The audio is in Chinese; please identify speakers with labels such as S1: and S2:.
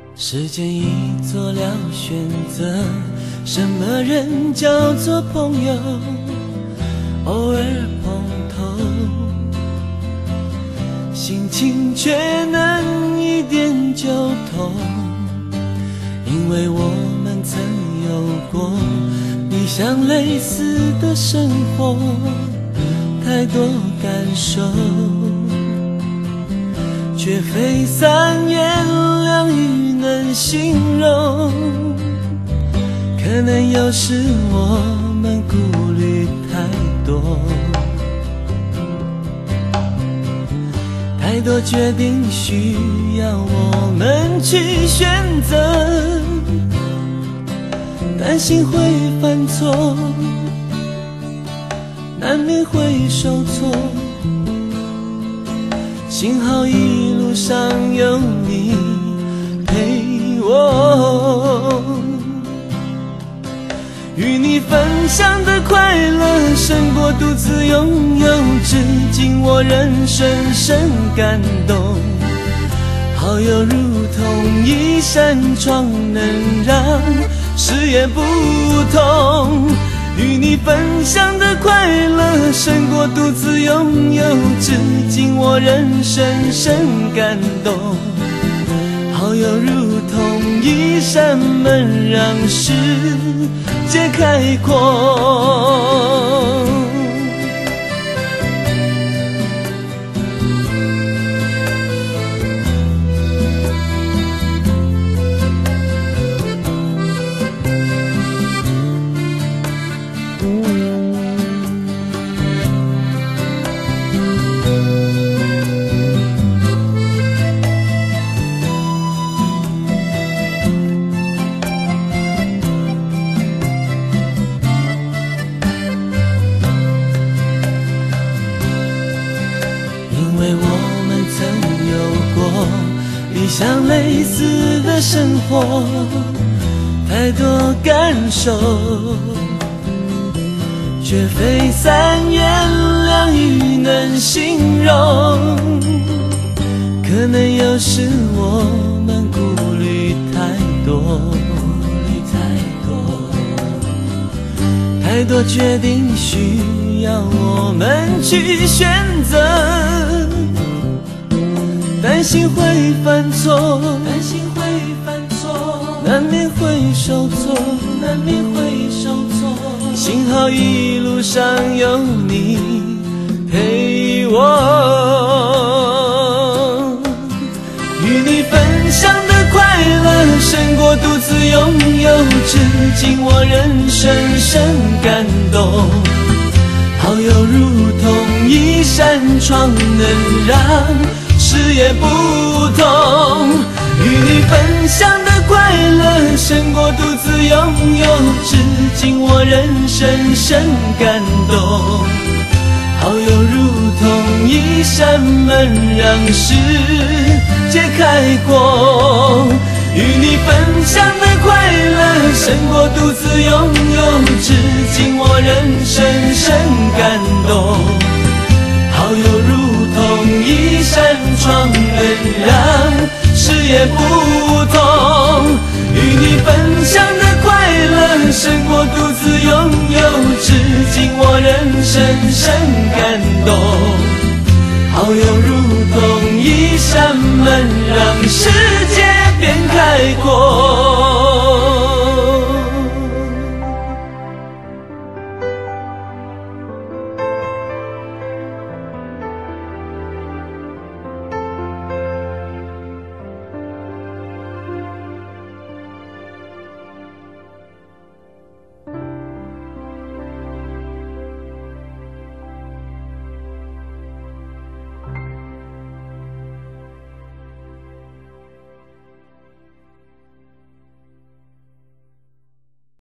S1: 时间已做了选择，什么人叫做朋友？偶尔碰头，心情却能一点就通。因为我们曾有过理想类似的生活，太多感受，却非三言两语能形容。可能有时我们顾虑太多，太多决定需要我们去选择，担心会犯错，难免会受挫。幸好一路上有你陪我，与你分享的快乐胜过独自拥有，至今我仍深深感动。好友如同一扇窗，能让视野不同。与你分享的快乐胜过独自拥有，至今我仍深深感动。好友如同一扇门，让世界开阔。像类似的生活，太多感受，却非三言两语能形容。可能有时我们顾虑太多，太多决定需要我们去选择，担心会犯错，难免会受挫，幸好一路上有你陪我，与你分享的快乐胜过独自拥有，至今我仍深深感动。好友如同一扇窗，能让视野不同。与你分享的快乐胜过独自拥有，至今我仍深深感动。好友如同一扇门，让世界开阔。与你分享的快乐胜过独自拥有，至今我仍深深感动。好友如同一扇窗，能让视野不同。与你分享的快乐胜过独自拥有，至今我仍深深感动。好友如同一扇门，让世界